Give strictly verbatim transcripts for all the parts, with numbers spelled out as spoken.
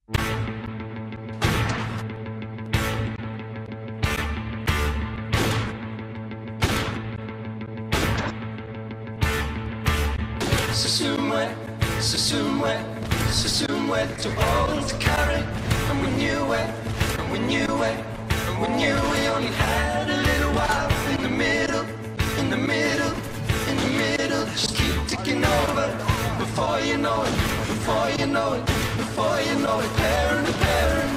So soon wet, so soon wet, so soon wet, too old to carry. And we knew it, and we knew it, and we knew we only had a little while. In the middle, in the middle, in the middle, just keep ticking over. Before you know it, before you know it, before you know it, parent to parent.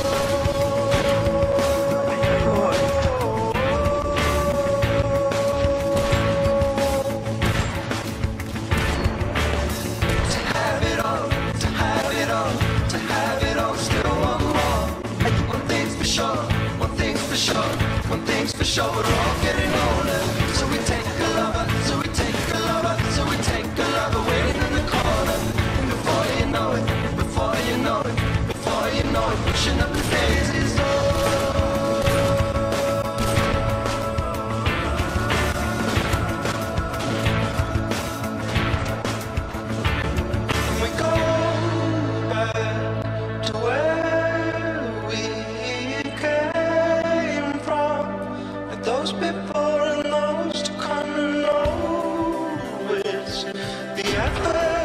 One thing's for sure, we're all getting older. So we take a lover, so we take a lover, so we take a lover waiting in the corner. And before you know it, before you know it, before you know it, pushing up the daisies. And we go back to where we came from. Those before and those to come and know it's the effort.